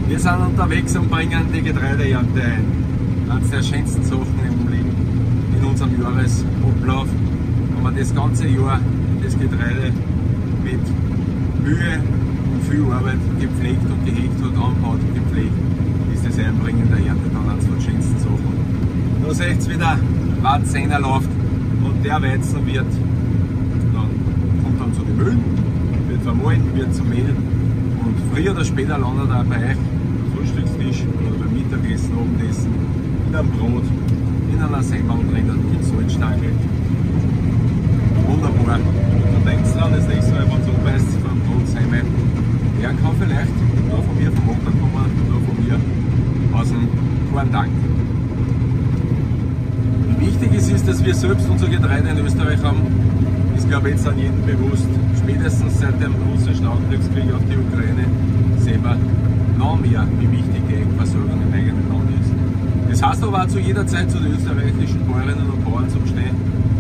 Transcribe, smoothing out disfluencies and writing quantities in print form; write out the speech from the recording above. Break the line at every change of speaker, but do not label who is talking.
Wir sind unterwegs und bringen die Getreideernte ein. Eines der schönsten Sachen im Leben, in unserem Jahresablauf. Wenn man das ganze Jahr das Getreide mit Mühe und viel Arbeit gepflegt und gehegt hat, anbaut und gepflegt, ist das Einbringen der Ernte dann eines der schönsten Sachen. Da seht ihr wieder, Weizen läuft und der Weizen wird dann, kommt dann zu den Mühlen, wird vermahlen, wird zum Mehl und früher oder später landet er bei euch am Frühstückstisch oder beim Mittagessen, Abendessen, in einem Brot, in einer Semmel drinnen, mit Salzstange. Wunderbar. Und denkt dran, das nächste Mal, wenn es anbeißt, vom Brot Semmel, der kann vielleicht da von mir vom Acker kommen, da von mir aus dem kleinen Tank. Wie wichtig es ist, dass wir selbst unser Getreide in Österreich haben, ist, glaube ich, jetzt an jedem bewusst. Spätestens seit dem russischen Angriffskrieg auf die Ukraine sehen wir noch mehr, wie wichtig die Eckversorgung im eigenen Land ist. Das heißt aber auch zu jeder Zeit zu den österreichischen Bäuerinnen und Bauern zum Stehen,